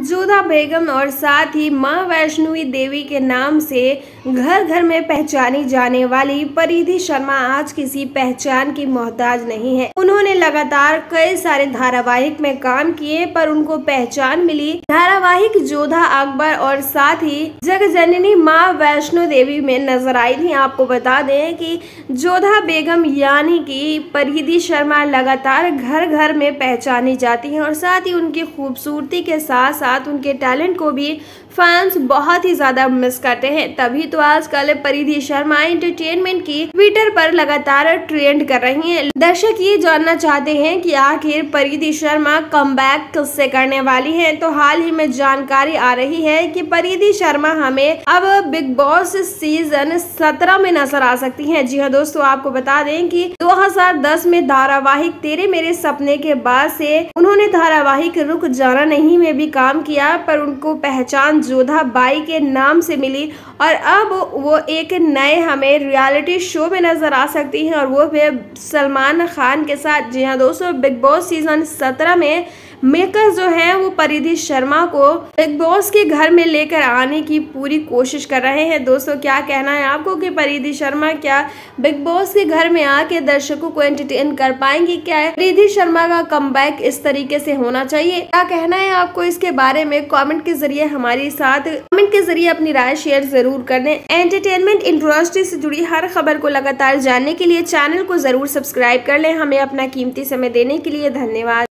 जोधा बेगम और साथ ही मां वैष्णवी देवी के नाम से घर घर में पहचानी जाने वाली परिधि शर्मा आज किसी पहचान की मोहताज नहीं है। उन्होंने लगातार कई सारे धारावाहिक में काम किए पर उनको पहचान मिली धारावाहिक जोधा अकबर और साथ ही जगजननी मां वैष्णो देवी में नजर आई थी। आपको बता दें कि जोधा बेगम यानी कि परिधि शर्मा लगातार घर घर में पहचानी जाती हैं और साथ ही उनकी खूबसूरती के साथ साथ उनके टैलेंट को भी फैंस बहुत ही ज्यादा मिस करते हैं। तभी तो आजकल परिधि शर्मा एंटरटेनमेंट की ट्विटर पर लगातार ट्रेंड कर रही हैं। दर्शक ये जानना चाहते हैं कि आखिर परिधि शर्मा कमबैक किससे करने वाली हैं। तो हाल ही में जानकारी आ रही है कि परिधि शर्मा हमें अब बिग बॉस सीजन 17 में नजर आ सकती हैं। जी हाँ दोस्तों, आपको बता दें कि 2010 में धारावाहिक तेरे मेरे सपने के बाद से उन्होंने धारावाहिक रुक जाना नहीं में भी काम किया पर उनको पहचान जोधा बाई के नाम से मिली और अब वो एक नए हमें रियलिटी शो में नजर आ सकती हैं और वो भी सलमान खान के साथ। जी हाँ दोस्तों, बिग बॉस सीजन 17 में मेकर्स जो हैं वो परिधि शर्मा को बिग बॉस के घर में लेकर आने की पूरी कोशिश कर रहे हैं। दोस्तों क्या कहना है आपको कि परिधि शर्मा क्या बिग बॉस के घर में आके दर्शकों को एंटरटेन कर पाएंगी? क्या परिधि शर्मा का कमबैक इस तरीके से होना चाहिए? क्या कहना है आपको इसके बारे में? कमेंट के जरिए हमारे साथ कमेंट के जरिए अपनी राय शेयर जरूर कर दें। एंटरटेनमेंट इंडस्ट्री से जुड़ी हर खबर को लगातार जानने के लिए चैनल को जरूर सब्सक्राइब कर लें। हमें अपना कीमती समय देने के लिए धन्यवाद।